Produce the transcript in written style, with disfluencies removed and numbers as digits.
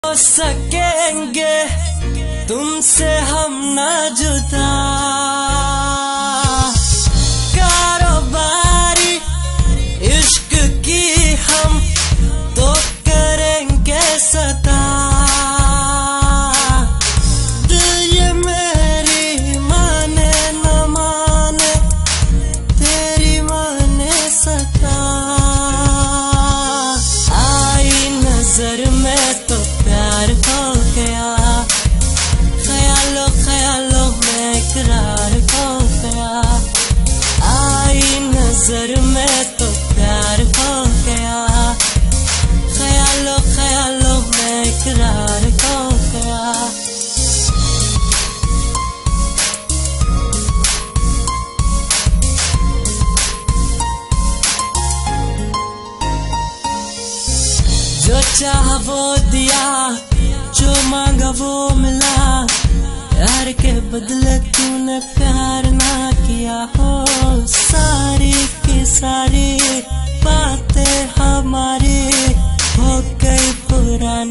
हो सकेंगे तुमसे हम ना जुदा, कारोबारी इश्क की हम तो करेंगे सदा। दिल ये मेरी माने न माने, तेरी माने सदा। आई नजर में तो प्यार हो गया, ख्यालों ख्यालों में इकरार हो गया। आई नजर में तो प्यार हो गया, ख्यालों ख्यालों में इकरार हो गया। जो चाहा वो दिया, जो मांगा वो मिला। प्यार के बदले तूने प्यार ना किया हो। सारी की सारी बातें हमारी हो गई पुरानी।